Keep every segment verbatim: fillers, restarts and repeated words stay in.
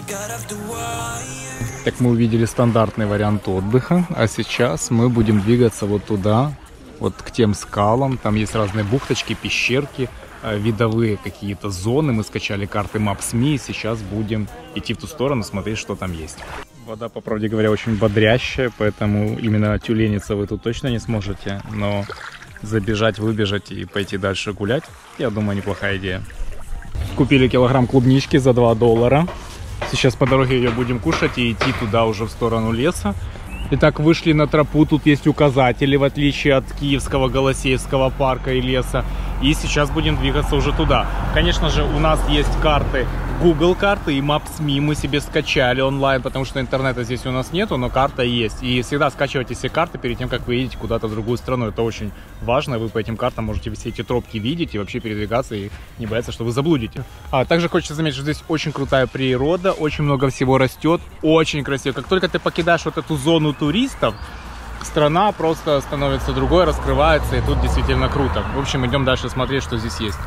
Так, мы увидели стандартный вариант отдыха, а сейчас мы будем двигаться вот туда, вот к тем скалам. Там есть разные бухточки, пещерки, видовые какие-то зоны. Мы скачали карты Maps.me и сейчас будем идти в ту сторону, смотреть, что там есть. Вода, по правде говоря, очень бодрящая, поэтому именно тюлениться вы тут точно не сможете. Но забежать, выбежать и пойти дальше гулять, я думаю, неплохая идея. Купили килограмм клубнички за два доллара. Сейчас по дороге ее будем кушать и идти туда уже в сторону леса. Итак, вышли на тропу, тут есть указатели, в отличие от Киевского Голосеевского парка и леса. И сейчас будем двигаться уже туда. Конечно же, у нас есть карты, Google карты и Maps.me мы себе скачали онлайн, потому что интернета здесь у нас нету, но карта есть. И всегда скачивайте все карты перед тем, как вы едете куда-то в другую страну. Это очень важно, вы по этим картам можете все эти тропки видеть и вообще передвигаться и не бояться, что вы заблудите. А также хочется заметить, что здесь очень крутая природа, очень много всего растет, очень красиво. Как только ты покидаешь вот эту зону туристов, страна просто становится другой, раскрывается, и тут действительно круто. В общем, идем дальше смотреть, что здесь есть.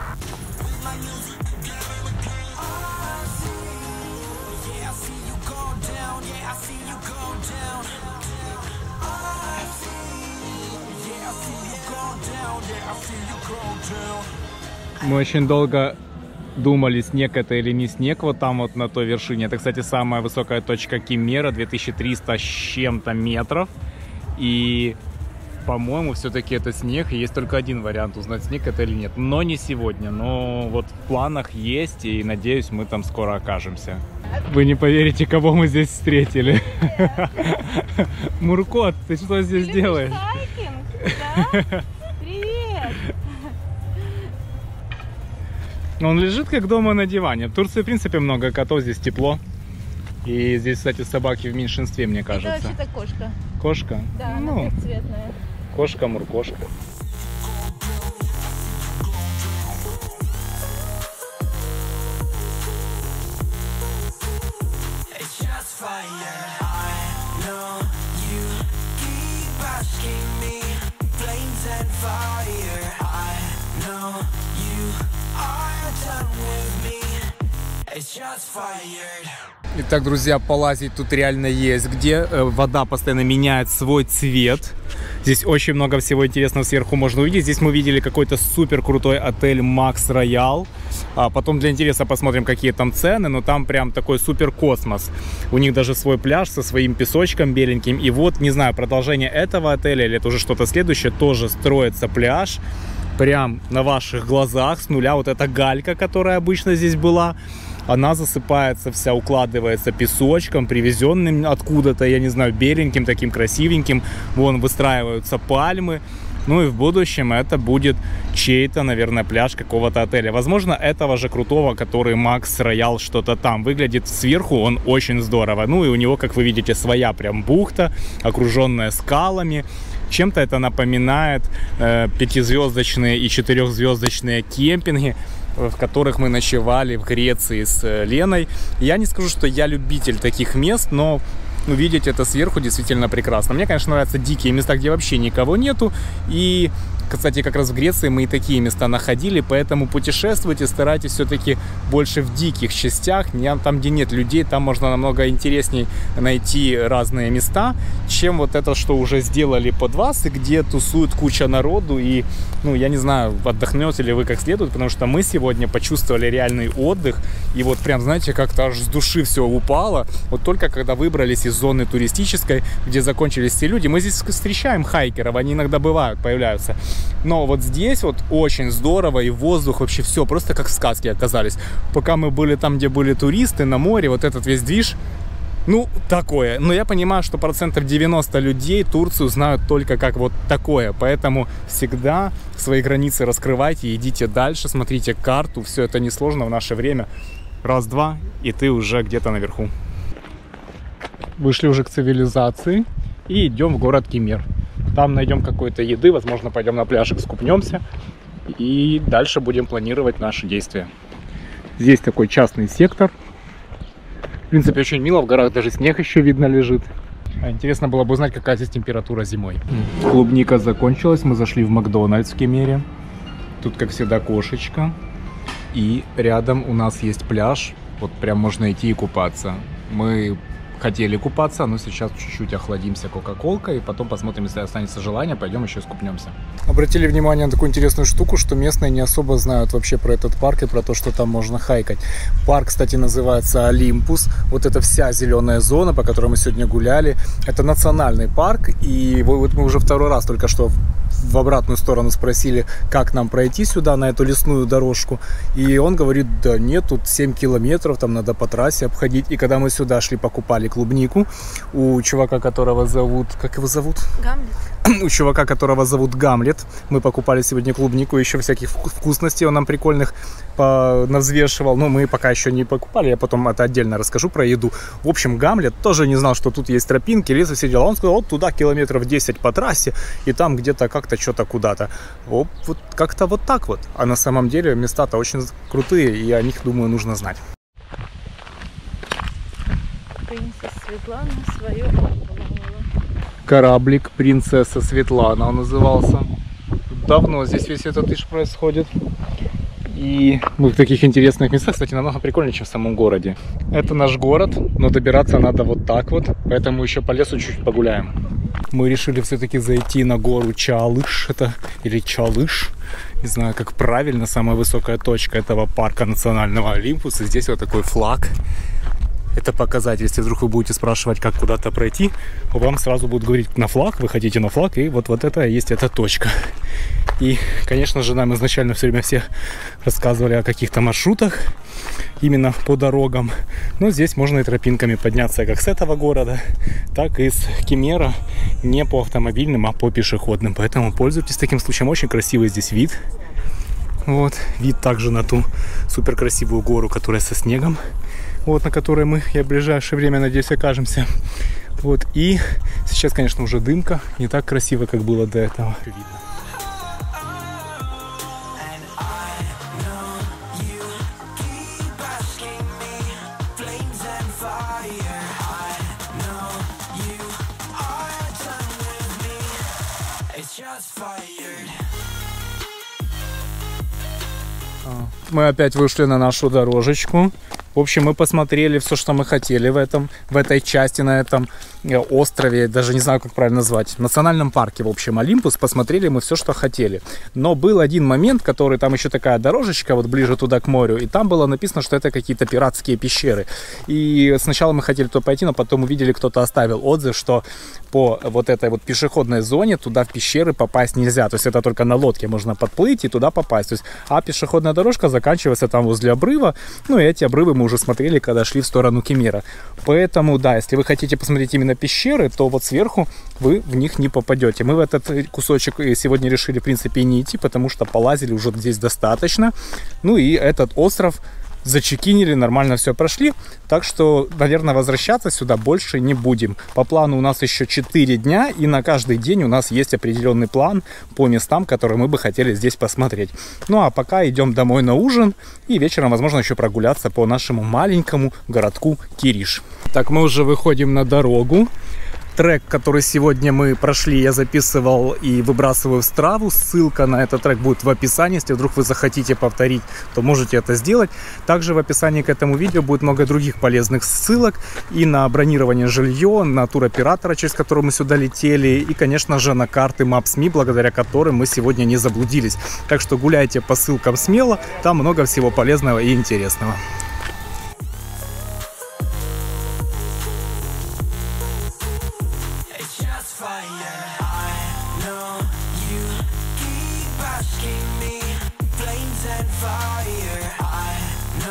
Мы очень долго думали, снег это или не снег, вот там вот на той вершине. Это, кстати, самая высокая точка Кемера, две тысячи триста с чем-то метров. И, по-моему, все-таки это снег. И есть только один вариант, узнать, снег это или нет. Но не сегодня. Но вот в планах есть, и надеюсь, мы там скоро окажемся. Вы не поверите, кого мы здесь встретили. Муркот, ты что здесь делаешь? Он лежит как дома на диване. В Турции, в принципе, много котов, здесь тепло. И здесь, кстати, собаки в меньшинстве, мне кажется. Это вообще-то кошка. Кошка? Да, ну, она трехцветная. Кошка, муркошка. Итак, друзья, полазить тут реально есть где. Вода постоянно меняет свой цвет. Здесь очень много всего интересного сверху можно увидеть. Здесь мы видели какой-то супер крутой отель Макс Роял. А потом для интереса посмотрим, какие там цены. Но там прям такой супер космос. У них даже свой пляж со своим песочком беленьким. И вот, не знаю, продолжение этого отеля или это уже что-то следующее. Тоже строится пляж. Прям на ваших глазах с нуля. Вот эта галька, которая обычно здесь была, она засыпается вся, укладывается песочком, привезенным откуда-то, я не знаю, беленьким, таким красивеньким. Вон выстраиваются пальмы. Ну и в будущем это будет чей-то, наверное, пляж какого-то отеля. Возможно, этого же крутого, который Макс Роял что-то там. Выглядит сверху он очень здорово. Ну и у него, как вы видите, своя прям бухта, окруженная скалами. Чем-то это напоминает э, пятизвездочные и четырехзвездочные кемпинги, в которых мы ночевали в Греции с Леной. Я не скажу, что я любитель таких мест, но увидеть это сверху действительно прекрасно. Мне, конечно, нравятся дикие места, где вообще никого нету. И, кстати, как раз в Греции мы и такие места находили, поэтому путешествуйте, старайтесь все-таки больше в диких частях, там, где нет людей, там можно намного интереснее найти разные места, чем вот это, что уже сделали под вас, и где тусует куча народу, и, ну, я не знаю, отдохнете ли вы как следует, потому что мы сегодня почувствовали реальный отдых, и вот прям, знаете, как-то аж с души все упало, вот только когда выбрались из зоны туристической, где закончились все люди. Мы здесь встречаем хайкеров, они иногда бывают, появляются. Но вот здесь вот очень здорово, и воздух, вообще все, просто как в сказке оказались. Пока мы были там, где были туристы, на море, вот этот весь движ, ну, такое. Но я понимаю, что процентов девяносто людей Турцию знают только как вот такое. Поэтому всегда свои границы раскрывайте, идите дальше, смотрите карту. Все это несложно в наше время. Раз-два, и ты уже где-то наверху. Вышли уже к цивилизации и идем в город Кемер. Там найдем какой-то еды, возможно, пойдем на пляжик, скупнемся. И дальше будем планировать наши действия. Здесь такой частный сектор. В принципе, очень мило, в горах даже снег еще видно лежит. Интересно было бы узнать, какая здесь температура зимой. Клубника закончилась, мы зашли в Макдональдс в Кемере. Тут, как всегда, кошечка. И рядом у нас есть пляж. Вот прям можно идти и купаться. Мы хотели купаться, но сейчас чуть-чуть охладимся кока-колкой, и потом посмотрим, если останется желание, пойдем еще скупнемся. Обратили внимание на такую интересную штуку, что местные не особо знают вообще про этот парк и про то, что там можно хайкать. Парк, кстати, называется Олимпус. Вот эта вся зеленая зона, по которой мы сегодня гуляли, это национальный парк, и вот мы уже второй раз только что в обратную сторону спросили, как нам пройти сюда, на эту лесную дорожку, и он говорит, да нет, тут семь километров, там надо по трассе обходить. И когда мы сюда шли, покупали клубнику у чувака, которого зовут... Как его зовут? Гамлет. У чувака, которого зовут Гамлет. Мы покупали сегодня клубнику, еще всяких вкусностей он нам прикольных навзвешивал. Но мы пока еще не покупали, я потом это отдельно расскажу про еду. В общем, Гамлет тоже не знал, что тут есть тропинки, лес и все дела. Он сказал, вот туда километров десять по трассе, и там где-то как-то что-то куда-то. Вот, вот как-то вот так вот. А на самом деле места-то очень крутые, и о них, думаю, нужно знать. Принцесса Светлана свое поплавала. Кораблик «Принцесса Светлана» он назывался. Давно здесь весь этот иш происходит. И мы в таких интересных местах, кстати, намного прикольнее, чем в самом городе. Это наш город, но добираться надо вот так вот, поэтому еще по лесу чуть-чуть погуляем. Мы решили все-таки зайти на гору Чалыш, это или Чалыш, не знаю, как правильно, самая высокая точка этого парка национального Олимпус. И здесь вот такой флаг. Это показатель, если вдруг вы будете спрашивать, как куда-то пройти, вам сразу будут говорить на флаг, вы хотите на флаг, и вот, вот это есть эта точка. И, конечно же, нам изначально все время все рассказывали о каких-то маршрутах, именно по дорогам. Но здесь можно и тропинками подняться как с этого города, так и с Кемера, не по автомобильным, а по пешеходным. Поэтому пользуйтесь таким случаем, очень красивый здесь вид. Вот, вид также на ту супер красивую гору, которая со снегом. Вот, на которой мы и в ближайшее время, надеюсь, окажемся. Вот, и сейчас, конечно, уже дымка. Не так красиво, как было до этого. Видно. Мы опять вышли на нашу дорожечку. В общем, мы посмотрели все, что мы хотели в этом, в этой части, на этом острове, даже не знаю, как правильно назвать, в национальном парке, в общем, Олимпус. Посмотрели мы все, что хотели. Но был один момент, который, там еще такая дорожечка, вот ближе туда к морю, и там было написано, что это какие-то пиратские пещеры. И сначала мы хотели туда пойти, но потом увидели, кто-то оставил отзыв, что по вот этой вот пешеходной зоне туда в пещеры попасть нельзя. То есть это только на лодке можно подплыть и туда попасть. То есть, а пешеходная дорожка заканчивается там возле обрыва. Ну и эти обрывы мы уже смотрели, когда шли в сторону Кемера. Поэтому, да, если вы хотите посмотреть именно пещеры, то вот сверху вы в них не попадете. Мы в этот кусочек сегодня решили, в принципе, не идти, потому что полазили уже здесь достаточно. Ну и этот остров зачекинили, нормально все прошли. Так что, наверное, возвращаться сюда больше не будем. По плану у нас еще четыре дня, и на каждый день у нас есть определенный план по местам, которые мы бы хотели здесь посмотреть. Ну а пока идем домой на ужин, и вечером, возможно, еще прогуляться по нашему маленькому городку Кириш. Так, мы уже выходим на дорогу. Трек, который сегодня мы прошли, я записывал и выбрасываю в Страву. Ссылка на этот трек будет в описании. Если вдруг вы захотите повторить, то можете это сделать. Также в описании к этому видео будет много других полезных ссылок. И на бронирование жилья, на туроператора, через который мы сюда летели. И, конечно же, на карты Maps.me, благодаря которым мы сегодня не заблудились. Так что гуляйте по ссылкам смело. Там много всего полезного и интересного.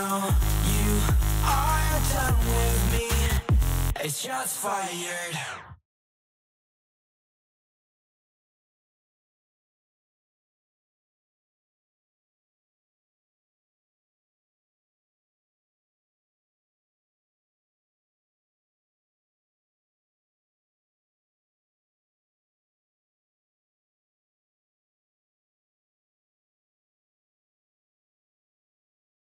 It's just fired.